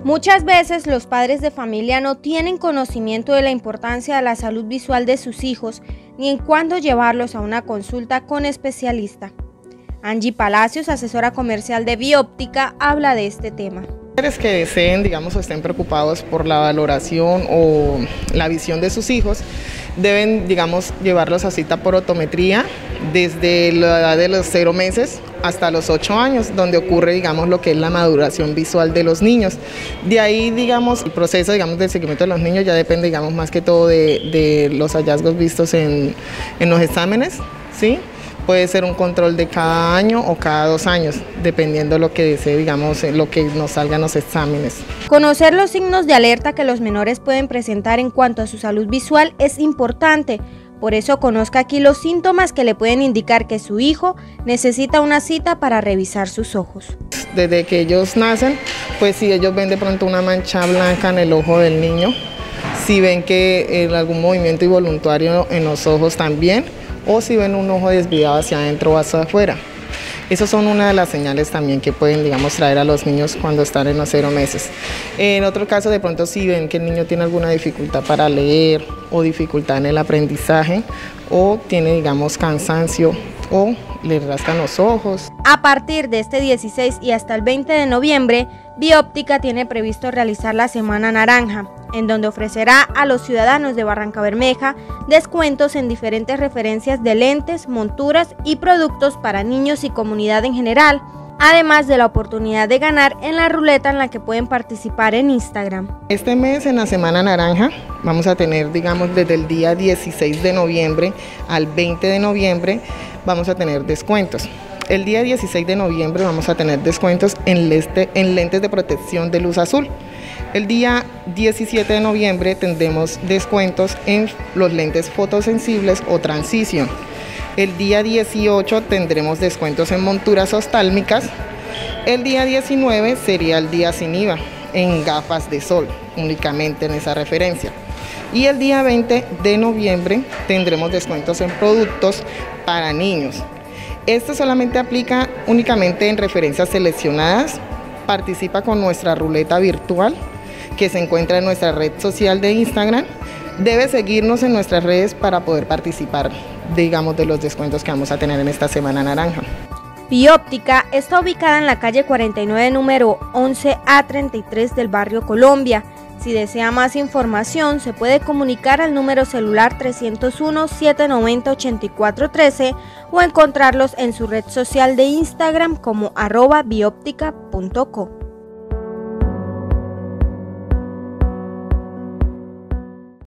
Muchas veces los padres de familia no tienen conocimiento de la importancia de la salud visual de sus hijos ni en cuándo llevarlos a una consulta con especialista. Angie Palacios, asesora comercial de Bióptica, habla de este tema. Padres que deseen, o estén preocupados por la valoración o la visión de sus hijos, deben, llevarlos a cita por optometría desde la edad de los 0 meses hasta los 8 años, donde ocurre, lo que es la maduración visual de los niños. De ahí, el proceso, del seguimiento de los niños ya depende, más que todo de los hallazgos vistos en los exámenes, ¿sí? Puede ser un control de cada año o cada 2 años, dependiendo lo que desee, lo que nos salga en los exámenes. Conocer los signos de alerta que los menores pueden presentar en cuanto a su salud visual es importante. Por eso conozca aquí los síntomas que le pueden indicar que su hijo necesita una cita para revisar sus ojos. Desde que ellos nacen, pues si ellos ven de pronto una mancha blanca en el ojo del niño, si ven que algún movimiento involuntario en los ojos también, o si ven un ojo desviado hacia adentro o hacia afuera. Esas son una de las señales también que pueden, traer a los niños cuando están en los 0 meses. En otro caso, de pronto si ven que el niño tiene alguna dificultad para leer o dificultad en el aprendizaje o tiene, cansancio o le rascan los ojos. A partir de este 16 y hasta el 20 de noviembre, Bióptica tiene previsto realizar la Semana Naranja, en donde ofrecerá a los ciudadanos de Barrancabermeja descuentos en diferentes referencias de lentes, monturas y productos para niños y comunidad en general, además de la oportunidad de ganar en la ruleta en la que pueden participar en Instagram. Este mes, en la Semana Naranja, vamos a tener, desde el día 16 de noviembre al 20 de noviembre, vamos a tener descuentos. El día 16 de noviembre vamos a tener descuentos en lentes de protección de luz azul. El día 17 de noviembre tendremos descuentos en los lentes fotosensibles o Transition. El día 18 tendremos descuentos en monturas oftálmicas. El día 19 sería el día sin IVA en gafas de sol, únicamente en esa referencia. Y el día 20 de noviembre tendremos descuentos en productos para niños. Esto solamente aplica únicamente en referencias seleccionadas. Participa con nuestra ruleta virtual que se encuentra en nuestra red social de Instagram. Debe seguirnos en nuestras redes para poder participar, de los descuentos que vamos a tener en esta Semana Naranja. Bióptica está ubicada en la calle 49, número 11A33 del barrio Colombia. Si desea más información, se puede comunicar al número celular 301-790-8413 o encontrarlos en su red social de Instagram como @bioptica.co.